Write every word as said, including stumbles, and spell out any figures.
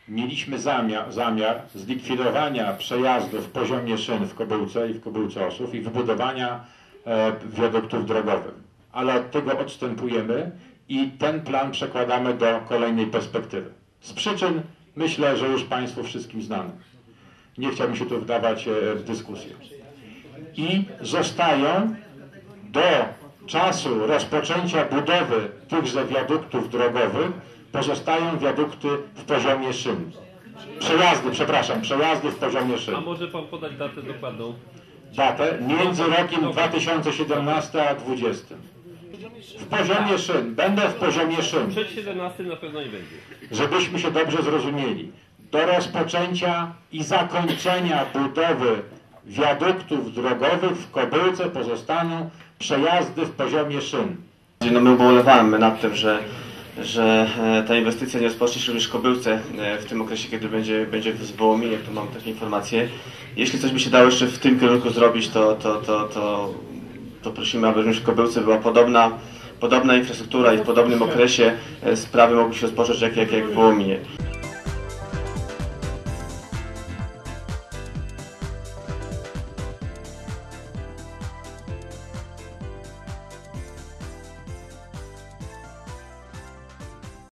mieliśmy zamiar, zamiar zlikwidowania przejazdów w poziomie szyn w Kobyłce i w Kobyłce Ossów i wybudowania e, wiaduktów drogowych. Ale od tego odstępujemy i ten plan przekładamy do kolejnej perspektywy. Z przyczyn, myślę, że już Państwu wszystkim znanych. Nie chciałbym się tu wdawać e, w dyskusję. I zostają do czasu rozpoczęcia budowy tychże wiaduktów drogowych pozostają wiadukty w poziomie szyn. Przejazdy, przepraszam, przejazdy w poziomie szyn. A może Pan podać datę dokładną? Datę między rokiem dwa tysiące siedemnastym a dwudziestym. W poziomie szyn. Będę w poziomie szyn. Przed siedemnastym na pewno nie będzie. Żebyśmy się dobrze zrozumieli. Do rozpoczęcia i zakończenia budowy wiaduktów drogowych w Kobyłce pozostaną przejazdy w poziomie szyn. No my ubolewamy nad tym, że, że ta inwestycja nie rozpocznie się również w Kobyłce w tym okresie, kiedy będzie, będzie w Wołominie, tu mam takie informacje. Jeśli coś by się dało jeszcze w tym kierunku zrobić, to, to, to, to, to prosimy, aby również w Kobyłce była podobna, podobna infrastruktura i w podobnym okresie sprawy mogły się rozpocząć jak, jak, jak w Wołominie.